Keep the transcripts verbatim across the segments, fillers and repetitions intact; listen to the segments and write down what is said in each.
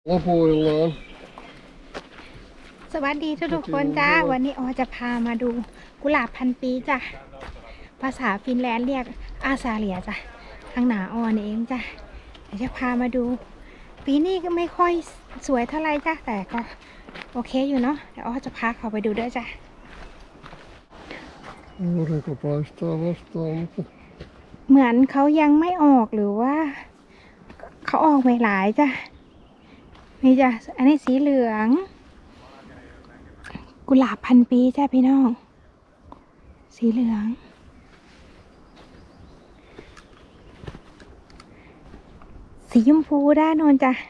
Lopuillaan. สวัสดีทุกๆคนจ้าวันนี้ออจะพามาดูกุหลาบพันปีจ้ะภาษาฟินแลนด์เรียกอาซาเลียจ้ะข้างหน้าออนเองจ้ะเดี๋ยวจะพามาดูปีนี้ก็ไม่ค่อยสวยเท่าไรจ้ะแต่ก็โอเคอยู่เนาะเดี๋ยวออจะพาเขาไปดูด้วยจ้ะ Aurinko paistaa vastaan, mutta เหมือนเขายังไม่ออกหรือว่าเขาออกไม่หลายจ้ะนี่จ้ะอันนี้สีเหลืองกุหลาบพันปีจ้ะพี่น้องสีเหลืองสีชมพูด้านโน้นจ้ะ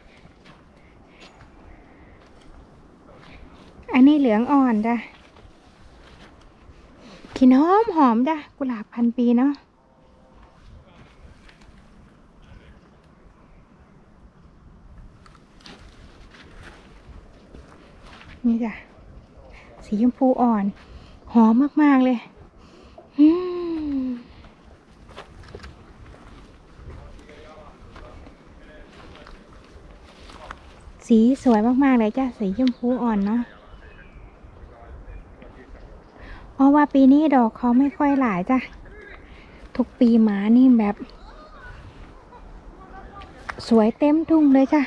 อันนี้เหลืองอ่อนจ้ะกลิ่นหอมหอมจ้ะกุหลาบพันปีเนาะนี่จ้ะสีชมพูอ่อนหอมมากๆเลยอืมสีสวยมากๆเลยจ้ะสีชมพูอ่อนเนาะเพราะว่าปีนี้ดอกเขาไม่ค่อยหลายจ้ะทุกปีมานี่แบบสวยเต็มทุ่งเลยจ้ะ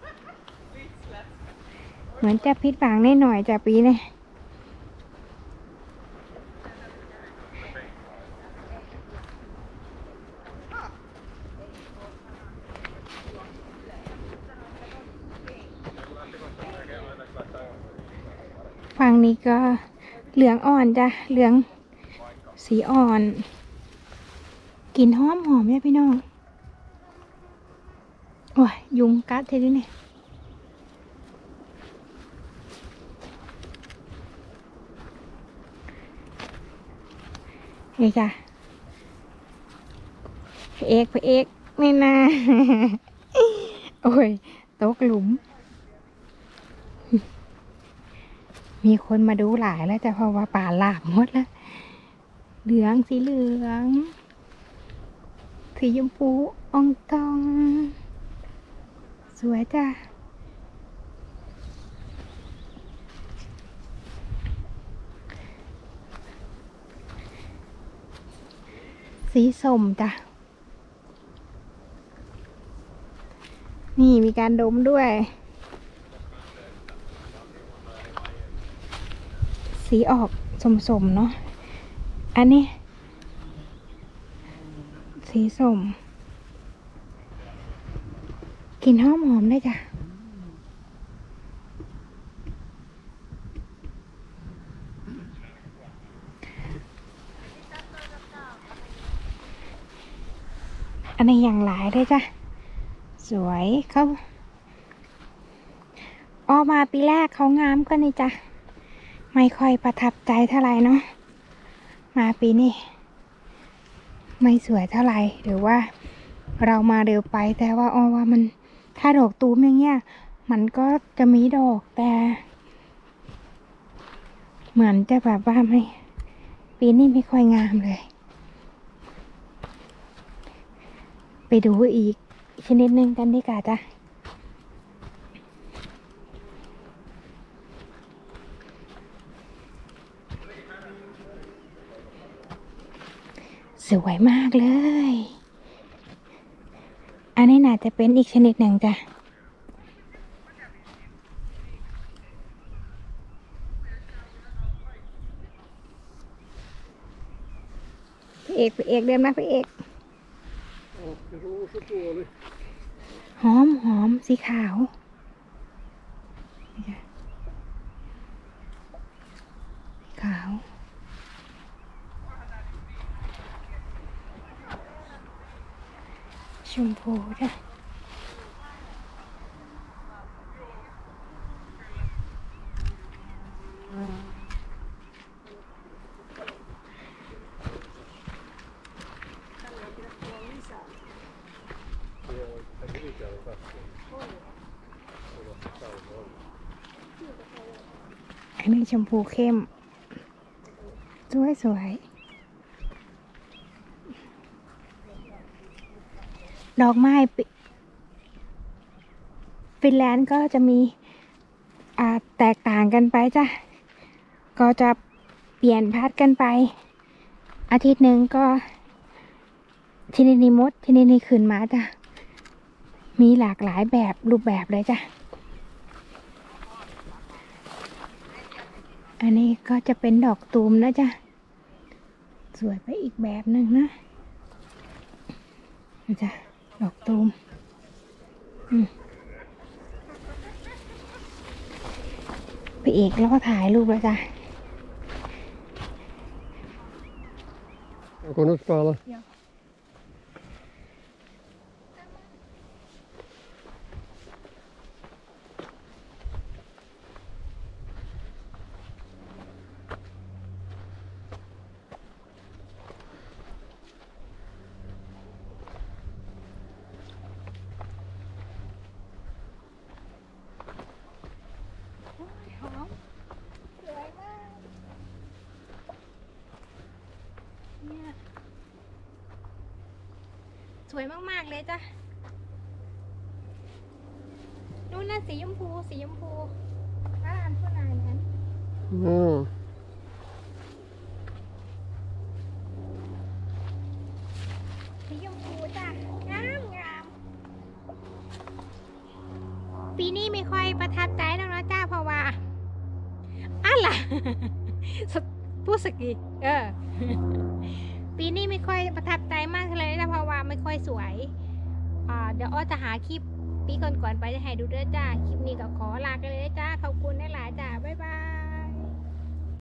เหมือนจะพิษหวังนิดหน่อยจ้ะปีนี้ฝั่งนี้ก็เหลืองอ่อนจ้ะเหลืองสีอ่อนกลิ่นหอมหอมเนี่ยพี่น้องโอ้ยยุงกัดเท่ดิเนี่ยนี่จ้ะพระเอกพระเอกไม่น่า โอ้ยตกหลุม มีคนมาดูหลายแล้วจ้ะเพราะว่าป่าหลากหมดแล้วเหลืองสีเหลืองสีชมพูอองตองสวยจ้ะสีส้มจ้ะนี่มีการดมด้วยสีออกสมๆเนาะอันนี้สีส้มกลิ่นหอมหอมได้จ้ะอันนี้อย่างหลายเลยจ้ะสวยเขาออกมาปีแรกเขางามก็นี่จ้ะไม่ค่อยประทับใจเท่าไหร่เนาะมาปีนี้ไม่สวยเท่าไหร่หรือว่าเรามาเร็วไปแต่ว่าอ้อว่ามันถ้าดอกตูมอย่างเงี้ยมันก็จะมีดอกแต่เหมือนจะแบบว่าไม่ปีนี้ไม่ค่อยงามเลยไปดูอีกชนิดหนึ่งกันดีกว่าจ้ะสวยมากเลยอันนี้น่าจะเป็นอีกชนิดหนึ่งจ้ะพี่เอกพี่เอกเดินมาพี่เอกหอมหอมสีขาวขาวชมพูจ้ะอันนี้ชมพูเข้มสวยสวยดอกไม้ ฟิฟินแลนด์ก็จะมีอ่าแตกต่างกันไปจ้ะก็จะเปลี่ยนพัดกันไปอาทิตย์หนึ่งก็ที่นี่นี่มดที่นี่นี่ขึ้นมาจ้ะมีหลากหลายแบบรูปแบบเลยจ้ะอันนี้ก็จะเป็นดอกตูมนะจ้ะสวยไปอีกแบบหนึ่งนะนะจ้ะดอกตูมอืมไปอีกแล้วก็ถ่ายรูปแล้วจ้ะ Jag går och spela. Ja. Hả? Sướng quá. Nha. สวยมากๆเลยจ้ะนู่นน่ะสีชมพูสีชมพูร้านผู้นายนั้น Mm. สีชมพูจ้ะงามงามปีนี้ไม่ค่อยประทับใจแล้วนะจ้าเพราะว่าอะไร พูดสกีเออ ปีนี้ไม่ค่อยประทับใจมากเลยนะเพราะว่าไม่ค่อยสวยอ่าเดี๋ยวอ้อจะหาคลิปปีก่อนๆไปจะให้ดูด้วยจ้าคลิปนี้ก็ขอลากันเลยจ้าขอบคุณหลายๆจ้าบ๊ายบาย